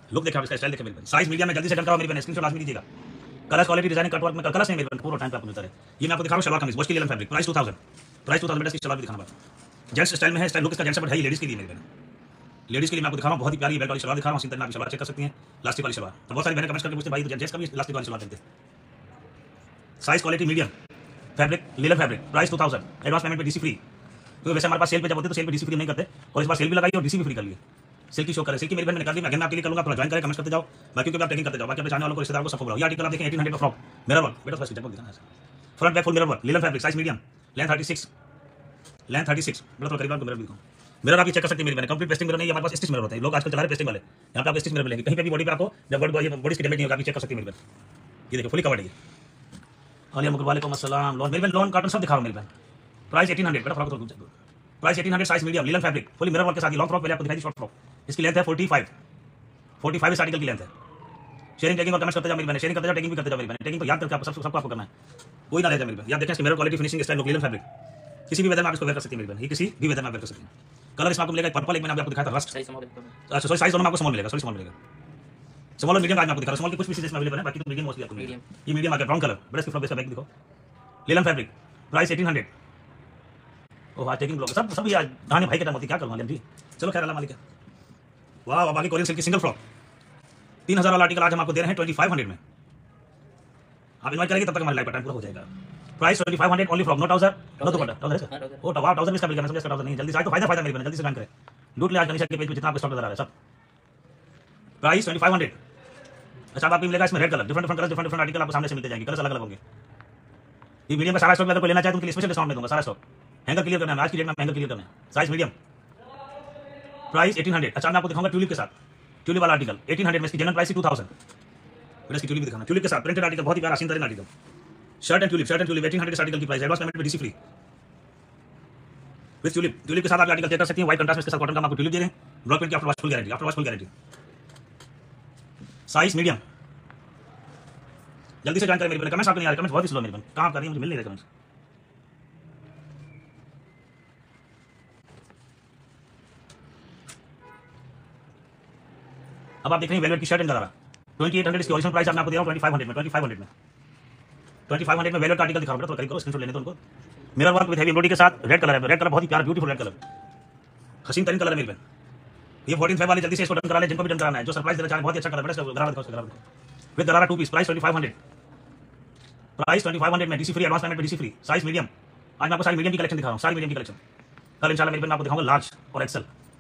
Look देखा इसका, style देखे मेरे बहन। साइज मीडियम में जल्दी से डन कराओ मेरी बहन, स्क्रीनशॉट लाजमी दीजिएगा। Colours quality design cut work में कलर्स नहीं मेरे बहन, पूरा टाइम पे आपको मिलता है। ये मैं आपको दिखा रहा हूं शलवार कमीज बॉश की लिनन फैब्रिक, प्राइस 2000, प्राइस 2000 बेटा। इसकी शलवार भी दिखाना बात जेंट्स स्टाइल में है, स्टाइल लुक इसका जेंट्स बट है, लेडीज के लिए मेरी बहन। लेडीज के लिए मैं आपको दिखा रहा हूं बहुत ही प्यारी बेल्ट वाली शलवार दिखा रहा हूं। सीधे आप शलवार चेक कर सकती हैं, प्लास्टिक वाली शलवार। तो बहुत सारी बहनें कमेंट करके पूछते भाई तो जेंट्स का भी प्लास्टिक वाली शलवार देते हैं। Size quality medium, fabric linen fabric, price 2000, advance payment पे डीसी फ्री। क्योंकि वैसे हमारे पास सेल पे जब होते तो सेल पे डीसी फ्री नहीं करते, और इस बार सेल भी लगाई और डीसी भी फ्री कर लिए। सेल की शो करें, सेल की मेरी बहन ने निकाल दी, मैं अगेन आपके लिए करूंगा। थोड़ा ज्वाइन करें, कमेंट करते जाओ, बाकी भी आप टेकिंग करते जाओ, बाकी अपने चाहने वालों को रिश्तेदारों को सबको बुलाओ। ये आर्टिकल आप देखें 1800 का फ्रॉक मिरर वर्क बेटा, फर्स्ट जब दिखाना है front back full mirror work linen fabric, size medium, length 36, length 36 बेटा। थोड़ा करीब आपको मिरर दिखाऊं, मिरर आप चेक कर सकते हैं मेरी बहन। कंप्लीट पेस्टिंग मिरर नहीं, हमारे पास स्टिच मिरर होते हैं, लोग आजकल चला रहे पेस्टिंग वाले। यहाँ पे आपको स्टिच मिरर मिलेंगे, कहीं पे भी बॉडी पे आपको जब बॉडी की डैमेज नहीं होगा, आप चेक कर सकते हैं मेरी बहन। ये देखो फुली कवर्ड है। अली वालेकुम अस्सलाम। लॉन मेरी बहन, लॉन कॉटन सब दिखा रहा हूं मेरी बहन। प्राइस 1800 बेटा, फ्रॉक तो price 1800, size medium linen fabric, fully mirror work के साथ। लॉन्ग फ्रॉक पहले आपको दिखाई दी, शॉर्ट फ्रॉक। इसकी लेंथ है 45 इस आर्टिकल की लेंथ है। शेयरिंग टैगिंग और कमेंट करते जाओ मेरी बहन, शेयरिंग करते जाओ, टैगिंग भी करते जाओ मेरी बहन। टैगिंग तो याद करके आपको सबको आपको करना है, कोई ना रह जाए मेरी बहन। याद देखें इसकी mirror quality, finishing, style, linen fabric, किसी भी वेदर में आप इसको वेयर कर सकती है मेरी बहन। ये किसी भी वेदर में आप वेयर कर सकते हैं। कलर इसमें आपको मिलेगा पर्पल, एक मैंने आपको दिखाया था रस्ट। अच्छा सॉरी, साइज दोनों में आपको स्मॉल मिलेगा, सॉरी स्मॉल मिलेगा, स्मॉल और मीडियम आज मैं आपको दिखा रहा हूं। स्मॉल की कुछ पीसेस इसमें अवेलेबल है, बाकी तो मीडियम मोस्टली आपको मिलेगा। ये मीडियम आ गया ब्राउन कलर बेटा। इसकी फ्रॉक इसका बैक दिखो, लिनन फैब्रिक, प्राइस 1800। ओह आज टेकिंग ब्लॉग सब ये धाने भाई के टाइम होती, क्या करूँगा जी। चलो खैर अल्लाह मालिक है। वाह बाकी कोरियन सिल्क की सिंगल फ्रॉक 3000 वाला आर्टिकल आज हम आपको दे रहे हैं 2500 में। आप इन्वाइट करेंगे तब तक हमारी लाइफ का टाइम पूरा हो जाएगा। Price 2500 only frock, no trouser no dupatta. Trouser ओ टवा ट्राउजर इसका बिल करना, इसका ट्राउजर नहीं। जल्दी से आए तो फायदा मेरी बहन, जल्दी से ज्वाइन करें। लूट ले आज कनीशा के पेज पे जितना आपको स्टॉक नजर आ रहा है सब। प्राइस 2500। अच्छा आपको मिलेगा इसमें red colour, different colour, different article आपको सामने से मिलते जाएंगे, कलर अलग अलग होंगे। ये मीडियम का सारा स्टॉक अगर कोई लेना चाहे तो उनके लिए स्पेशल डिस्काउंट में दूंगा। सारा स्टॉक हैंगर क्लियर करना है आज की डेट में, हैंगर क्लियर करना है। Size medium, price 1800। अच्छा मैं आपको दिखाऊंगा ट्यूलिप के साथ, ट्यूलिप वाला आर्टिकल 1800 में, इसकी जनरल प्राइस 2000। बेटा इसकी ट्यूलिप दिखाना, ट्यूलिप के साथ प्रिंटेड आर्टिकल, बहुत ही प्यारा सीन आर्टिकल। शर्ट एंड ट्यूलिप 1800 इस आर्टिकल की प्राइस, एडवांस पेमेंट में DC free with tulip. Tulip के साथ आप आर्टिकल चेक कर सकते हैं, व्हाइट कंट्रास्ट में इसके साथ कॉटन का आपको ट्यूलिप दे रहे हैं। ब्लॉक प्रिंट की after wash full guarantee, after wash full guarantee. Size medium, जल्दी से जानकारी मेरी बहन। कमेंट्स आपको नहीं आ रहे, कमेंट्स बहुत ही स्लो मेरी बहन, काम कर रही है, मुझे मिल नहीं रहे कमेंट्स। अब आप देख रहे हैं वेलवेट की शर्ट एंड गरारा 2800, इसकी ओरिजिनल प्राइस मैं आपको दे रहा हूं 2500 में। 2500 में वेलवेट आर्टिकल दिखा रहा हूं, तो करीब करो, स्क्रीनशॉट लेने दो उनको। Mirror work with heavy embroidery के साथ, रेड कलर है, रेड कलर बहुत ही प्यारा ब्यूटीफुल रेड कलर, हसीन तरीन कलर है मेरी बहन। ये 14 फेब वाले जल्दी से इसको डन करा ले, जिनको भी डन कराना है, जो सरप्राइज देना चाहे, बहुत ही अच्छा कलर है। गरारा दिखाओ, गरारा विद गरारा 2 पीस, प्राइस 2500, प्राइस 2500 में DC free, advance payment DC free. Size medium, आज मैं आपको सारी मीडियम की कलेक्शन दिखा रहा हूं, सारी मीडियम की कलेक्शन। कल इंशाल्लाह मेरी बहन आपको दिखाऊंगा लार्ज और एक्सेल।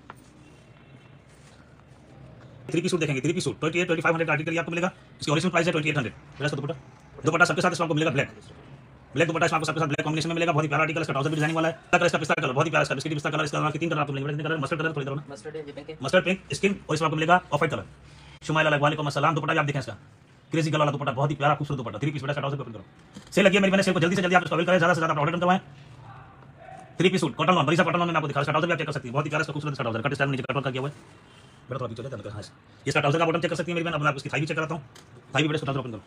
3 पीस सूट देखेंगे, 3 पीस सूट 2500 आर्टिकल ये आपको मिलेगा। इसकी ओरिजिनल प्राइस है 2800। मेरा इसका दुपट्टा सबके साथ इसमें आपको मिलेगा ब्लैक दुपट्टा, इसमें आपको सबके साथ ब्लैक कॉम्बिनेशन में मिलेगा। बहुत ही प्यारा आर्टिकल, इसका ट्राउजर भी डिजाइनिंग वाला है। कलर इसका पिस्ता कलर बहुत ही प्यारा, इसका बिस्किट पिस्ता कलर, इसका 3 कलर आपको मिलेंगे। कलर मस्टर्ड कलर, थोड़ी देर मस्टर्ड पिंक स्किन, और इसमें आपको मिलेगा ऑफ व्हाइट कलर। शुमाइला वालेकुम अस्सलाम। दुपट्टा भी आप देखें, इसका क्रेजी कलर वाला दुपट्टा, बहुत ही प्यारा खूबसूरत दुपट्टा। 3 पीस बेटा, ट्राउजर ओपन करो। सेल लगी है मेरी बहन, सेल को जल्दी से जल्दी आप इसको अवेल करें, ज्यादा से ज्यादा ऑर्डर करवाएं। 3 पीस सूट कॉटन लॉन, बड़ी सा कॉटन लॉन में आपको दिखा, इसका ट्राउजर भी आप चेक कर सकती है, बहुत ही प्यारा, इसका खूबसूरत ट्राउजर, कट स्टाइल नीचे कट वर्क किया हुआ है। बेटा थोड़ा पीछे चले जाता है। इसका ट्राउजर का बॉटम चेक कर सकती है मेरी बहन। अब मैं इसकी थाई भी चेक कराता हूं, थाई भी बेटा ट्राउजर ओपन करो।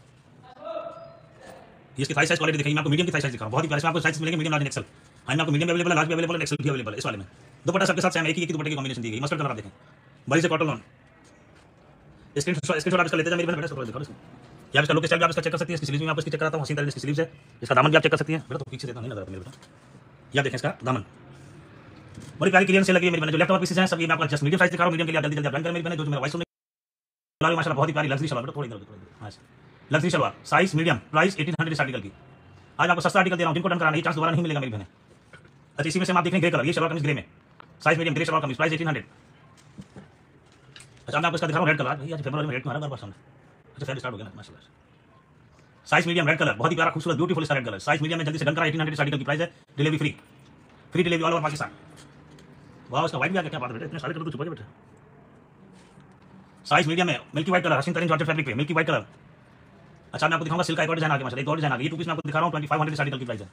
इसकी थाई साइज क्वालिटी दिखाई, मैं आपको मीडियम की थाई साइज दिखा रहा हूं, बहुत ही प्यारा। इसमें आपको साइज मिलेंगे मीडियम, लार्ज, एक्सेल। हाँ मैं आपको मीडियम अवेलेबल है, लार्ज भी अवेलेबल है, एक्सेल भी अवेलेबल है इस वाले में। दुपट्टा सबके साथ सेम एक ही दुपट्टे की कॉम्बिनेशन दी गई, मस्टर्ड कलर आप देखें, बड़ी से कॉटन लॉन। स्क्रीनशॉट आप इसका लेते हैं मेरी बहन, बेटा दिखाओ इसको। या इसका लुक स्टाइल भी आप इसका चेक कर सकती है। इसकी स्लीव्स में आपको इसकी चेक कराता हूं, हसीन तरीन इसकी स्लीव्स है। इसका दामन भी आप चेक कर सकती हैं बेटा, तो पीछे देता नहीं नजर आता मेरे बेटा। या देखें इसका दामन, बड़ी प्यारी क्लियरेंस से लगी है मेरी बहन। जो लेफ्ट ओवर पीसेस हैं सब ये मैं आपको जस्ट मीडियम साइज दिखा रहा हूं, मीडियम के लिए जल्दी जल्दी अप्लाई करें मेरी बहन। जो मेरा वॉइस सुनने माशाल्लाह बहुत ही प्यारी लग्जरी शलवार, थोड़ी इधर हां luxury shalwar, size medium, price 1800 इस आर्टिकल की। आज आपको सस्ता आर्टिकल दे रहा हूं, जिनको डन कराना है चांस दोबारा नहीं मिलेगा मेरी बहन। अच्छा इसी में से आप देखें ग्रे कलर, ये शलवार कमीज ग्रे में, साइज मीडियम, ग्रे शलवार कमीज, प्राइस 1800। अच्छा मैं आपको इसका दिखा रहा हूं रेड कलर, भैया फरवरी में रेड में आ रहा है सामने। अच्छा फेयर स्टार्ट हो गया ना माशाल्लाह। साइज मीडियम रेड कलर, बहुत ही प्यारा खूबसूरत ब्यूटीफुल इसका रेड कलर, साइज मीडियम में जल्दी से डन करा। 1800 इस आर्टिकल की प्राइस है, delivery free, free delivery all over Pakistan. वाह इसका व्हाइट भी आ गया, क्या बात है बेटा, इतने सारे कलर तो छुपा के बेटा। साइज मीडियम में मिल्की व्हाइट कलर, हसीन तरीन जॉर्जेट फैब्रिक पे मिल्की व्हाइट कलर। अच्छा मैं आपको दिखाऊंगा सिल्क का एक और डिजाइन आ गया माशाल्लाह, एक और डिजाइन आ गया। ये 2 पीस मैं आपको दिखा रहा हूं 2500 इस आर्टिकल की प्राइस है।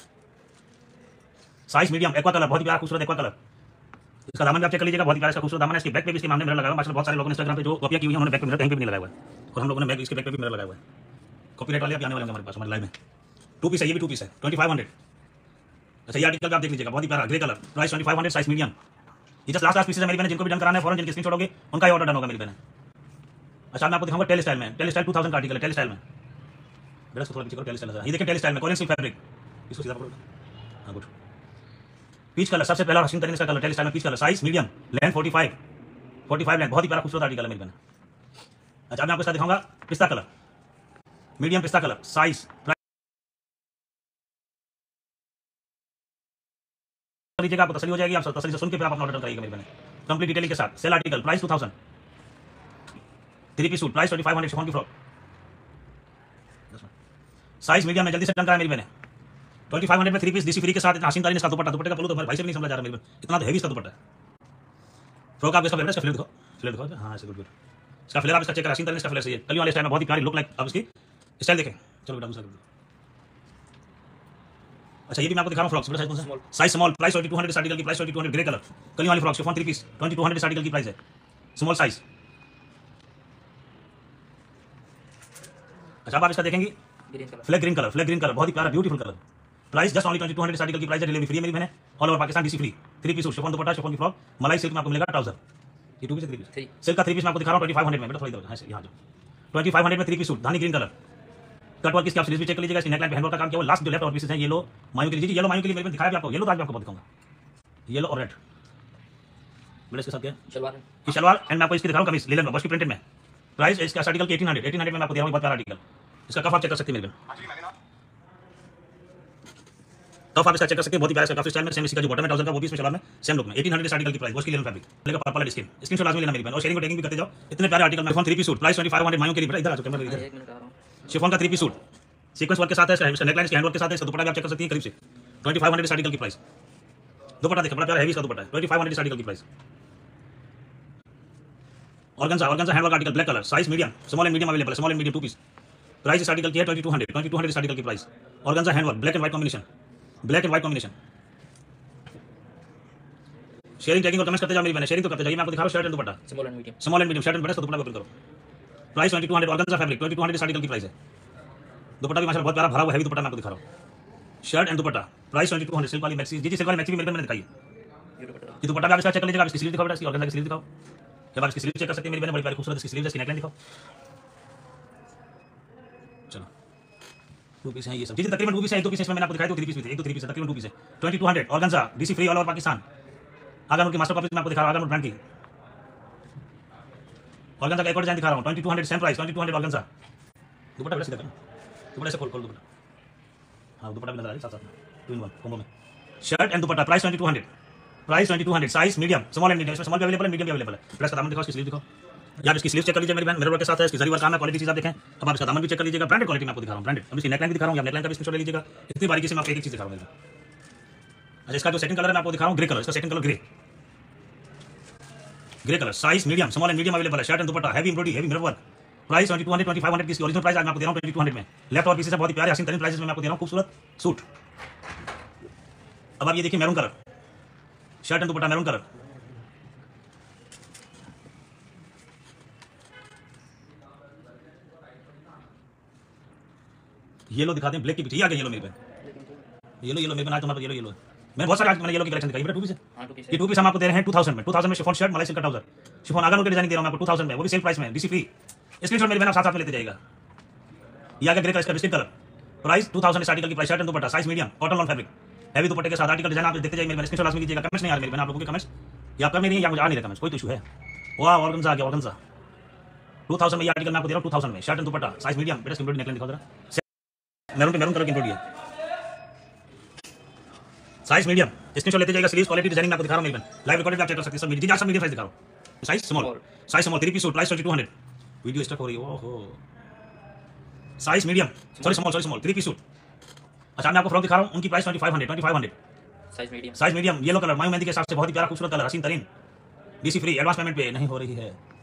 साइज मीडियम, एक्वा कलर, बहुत ही प्यारा खूबसूरत एक्वा कलर। इसका दामन भी आप चेक कर लीजिएगा, बहुत ही प्यारा इसका खूबसूरत दामन है। इसके बैक पे भी इसके मामले मिरर लगाया हुआ है माशाल्लाह। बहुत सारे लोगों ने इंस्टाग्राम पे जो कॉपियां की हुई हैं उन्होंने बैक पे मिरर कहीं पे भी नहीं लगाया हुआ है, और हम लोगों ने बैक इसके बैक पे भी मिरर लगाया हुआ है। कॉपीराइट वाले अभी आने वाले हैं हमारे पास हमारे लाइव में। 2 पीस है, ये भी 2 पीस है 2500। अच्छा ये आर्टिकल आप देख लीजिएगा, बहुत ही प्यारा grey colour, price 2500, size medium. ये जस्ट लास्ट पीसेस है मेरी बहन, जिनको भी डन कराना है फौरन जिनके स्क्रीनशॉट होगे उनका ही ऑर्डर डन होगा मेरी बहन। अच्छा मैं आपको दिखाऊंगा टेल स्टाइल में, टेल स्टाइल 2000 का आर्टिकल है, टेल स्टाइल में बेटा इसको थोड़ा पीछे करो, टेल स्टाइल ये देखिए टेल स्टाइल में कोरियन सिल्क फैब्रिक, इसको सीधा पकड़ो, हाँ गुड। पीच कलर सबसे पहला हसीन तरीन इसका कलर, टेल स्टाइल में peach colour, size medium, length 45 length, बहुत ही प्यारा खूबसूरत आर्टिकल है मेरे बहन। अच्छा मैं आपको इसका दिखाऊंगा पिस्ता कलर, मीडियम पिस्ता कलर, साइज लीजिएगा आपको तसली हो जाएगी, आप तसली से सुन के फिर आप अपना ऑर्डर करिएगा मेरे बहन, कंप्लीट डिटेलिंग के साथ। Sale article, price 2000, 3 piece suit, price 2500, chiffon की फ्रॉक, साइज मीडियम में, जल्दी से डन कराएं मेरी बहन। 2500 में 3 पीस डीसी फ्री के साथ, हसीन तरीन इसका दुपट्टा, दुपट्टे का पल्लू तो मेरे भाई से भी नहीं समझ आ रहा मेरे बहन, इतना तो हैवी इसका दुपट्टा है। फ्रॉक आप इसका फ्लेयर, इसका फ्लेयर दिखाओ, फ्लेयर दिखाओ, हाँ ऐसे गुड गुड, इसका फ्लेयर आप इसका चेक करें, हसीन तरीन इसका फ्लेयर सही है, कली वाले स्टाइल में बहुत ही प्यारी लुक लाइक, आप इसकी स्टाइल देखें। चलो बेटा दूसरा, अच्छा ये भी मैं आपको दिखा रहा हूँ फ्रॉक्स, बेटा साइज स्मॉल, प्राइस 2200 इस आर्टिकल की, प्राइस 2200, ग्रे कलर कली वाली फ्रॉक, शिफॉन 3 पीस, 2200 इस आर्टिकल की प्राइस है, स्मॉल साइज। अच्छा आप इसका देखेंगे फ्लैग ग्रीन कलर बहुत ही प्यारा beautiful colour, price just only 2200 इस आर्टिकल की प्राइस है, डिलीवरी फ्री है मेरी बहन, all over Pakistan DC free. 3 piece suit, chiffon dupatta, chiffon की फ्रॉक, मलाई सिल्क में आपको मिलेगा ट्राउजर, ये 2 पीस 3 पीस सिल्क का 3 पीस मैं आपको दिखा रहा हूँ 2500 में, बेटा थोड़ी देर यहाँ जो 2500 में 3 पीस सूट, धानी ग्रीन कलर, कटवर्क इसकी आप स्लीव्स भी चेक कर लीजिएगा, इसकी नेकलाइन पे हैंडवर्क का काम किया हुआ, लास्ट जो लेफ्ट और पीसेस हैं येलो मायू के लिए, येलो मायू के लिए मेरे दिखाया भी आपको, येलो तो आज मैं आपको बहुत दिखाऊंगा, येलो और रेड, बेटा इसके साथ क्या शलवार एंड मैं आपको इसकी दिखा रहा हूँ कमीज, लीलन में, बॉश की प्रिंटेड में, प्राइस इसका आर्टिकल की 1800 में मैं आपको दे रहा हूँ, बहुत प्यारा आर्टिकल, इसका कफ आप चेक कर सकते हैं मेरे, कफ आप इसका चेक कर सकते हैं, बहुत ही प्यारा इसका स्टाइल में, सेम इसका जो बॉटम है ट्राउजर का वो भी इसमें शलवार में सेम लुक में, 1800 इस आर्टिकल की प्राइस, बॉश की लीलन फैब्रिक लेगा, पर्पल स्किन स्क्रीनशॉट लाजमी लेना मेरी बहन, और शेयरिंग को टैगिंग भी करते जाओ, इतने प्यारे आर्टिकल में 3 पीस सूट, प्राइस 2500 मायू के लिए, इधर आ जाओ कैमरा इधर, शिफॉन का 3 पीस सूट, सीक्वेंस वर्क के साथ है, इसका नेकलाइन के हैंड वर्क के साथ है, इसका दुपट्टा भी आप चेक कर सकती हैं करीब से, 2500 इस आर्टिकल की प्राइस, दुपट्टा देखिए बड़ा प्यारा हैवी इसका दुपट्टा है, 2500 इस आर्टिकल की price. Organza hand work article, black colour, size medium, small and medium available है, small and medium 2 piece, price इस आर्टिकल की है 2200 इस आर्टिकल की price. Organza hand work, black and white combination, black and white combination, sharing tagging और comments करते जाओ मेरी बहन, शेयरिंग तो करते जाइए, मैं आपको दिखा रहा हूं shirt and dupatta, small and medium shirt and dupatta, dupatta open करो, प्राइस 2200, ऑर्गेन्जा फैब्रिक 2200 इस आर्टिकल की प्राइस है, दुपट्टा भी माशाल्लाह बहुत प्यारा भरा हुआ हैवी दुपट्टा मैं आपको दिखा रहा हूं, shirt and dupatta, price 2200, silk वाली मैक्सी, जी सिल्क वाली मैक्सी भी मेरे मैंने दिखाई है, ये दुपट्टा भी आप इसका चेक कर लीजिएगा, आप इसकी स्लीव दिखाओ, इसकी ऑर्गेन्जा की स्लीव दिखाओ, जब आप इसकी स्लीव चेक कर सकते हैं मेरी बहन, बड़ी प्यारी खूबसूरत इसकी स्लीव, इसकी नेकलाइन दिखाओ, चलो 2 पीस हैं ये सब, जी तकरीबन 2 पीस है, 1 2 पीस इसमें मैंने आपको दिखाया, 2 3 पीस भी थे, 1 2 3 पीस तकरीबन 2 पीस है, 2200 organza DC free all over Pakistan, Agha Noor की मास्टर कॉपी मैं आपको दिखा रहा हूं, आगरनूर ब्रांड की ऑर्गेन्जा का एक और डिजाइन दिखा रहा हूं, 2200 सेम प्राइस, 2200 ऑर्गेन्जा, दुपट्टा सीधा करना, दुपट्टा से खोल दुपट्टा, हाँ दुपट्टा भी नजर आ रही है साथ साथ 2 in 1 कॉम्बो में, shirt and dupatta, price 2200, price 2200, size medium, small and medium, इसमें स्मॉल भी अवेलेबल है, मीडियम भी अवेलेबल है, प्लस का दामन दिखाओ, इसकी स्लीव दिखाओ, या आप इसकी स्लीव चेक कर लीजिए मेरी बहन, मिरर वर्क के साथ है, इसकी जरी वर्क काम है, क्वालिटी चीज आप देखें, अब आप इसका दामन भी चेक कर लीजिएगा, ब्रांडेड क्वालिटी में आपको दिखा रहा हूं, ब्रांडेड, अब इसकी नेकलाइन भी दिखा रहा हूं, आप नेकलाइन का भी स्क्रीनशॉट ले लीजिएगा, इतनी बारीकी से मैं आपको एक चीज दिखा रहा हूं। अच्छा इसका जो सेकंड कलर है मैं आपको दिखा रहा हूं, ग्रे कलर, इसका second colour grey colour, size medium, small and medium available है, shirt and dupatta, heavy embroidery, heavy mirror work, price 2200 2500 की ओरिजिनल प्राइस आज मैं आपको दे रहा हूं 2200 में, लेफ्ट और पीछे से बहुत ही प्यारे हसीन तरीन प्राइसेस में मैं आपको दे रहा हूं खूबसूरत सूट। अब आप ये देखिए maroon colour, shirt and dupatta maroon colour, yellow दिखाते हैं ब्लैक के पीछे, ये आ गया येलो मेरे पे, येलो मेरे पे आज तुम्हारे येलो मैं बहुत सारे आज मैंने येलो की कलेक्शन दिखाई, 2 पीस है, ये 2 पीस हम आपको दे रहे हैं 2000 में, 2000 में शिफॉन शर्ट, मलाई सिल्क ट्राउजर, शिफॉन आगरनूर के डिजाइन दे रहा हूं मैं आपको 2000 में, वो भी सेल प्राइस में, डीसी फ्री, स्क्रीनशॉट मेरे बहन साथ साथ में लेते जाएगा। ये आगे ग्रे कलर, इसका बिस्किट कलर, प्राइस 2000 इस आर्टिकल की price, shirt and dupatta, size medium, cotton lawn fabric, heavy दुपट्टे के साथ आर्टिकल डिजाइन आप देखते जाइए मेरे बहन, स्क्रीनशॉट लाजमी कीजिएगा, कमेंट्स नहीं आ रहे मेरे बहन, आप लोगों के कमेंट्स या कर मेरी या मुझे आ नहीं रहा कमेंट्स, कोई तो इशू है, वाह ऑर्गेन्जा आ गया, ऑर्गेन्जा 2000 में ये आर्टिकल मैं आपको दे रहा हूं 2000 में, shirt and dupatta, size medium, बेटा एम्ब्रॉयडरी नेकलाइन दिखाओ जरा, मैरून पे मैरून कलर की एम्ब्रॉयडरी है, साइज मीडियम, स्क्रीनशॉट लेते जाइएगा, स्लीव्स क्वालिटी डिजाइनिंग आपको दिखा रहा हूं मेरे बहन, लाइव रिकॉर्डेड आप चेक कर सकते हैं, सब मीडियम, सब मीडियम साइज दिखा रहा हूं, size small 3 piece suit, price 2200, video stuck हो रही है, ओहो size medium, sorry small 3 piece suit. अच्छा मैं आपको फ्रॉक दिखा रहा हूं, उनकी price 2500, size medium, yellow colour, मायू मेहंदी के साथ से बहुत ही प्यारा खूबसूरत कलर, हसीन तरीन, डीसी फ्री, एडवांस पेमेंट पे नहीं हो रही है।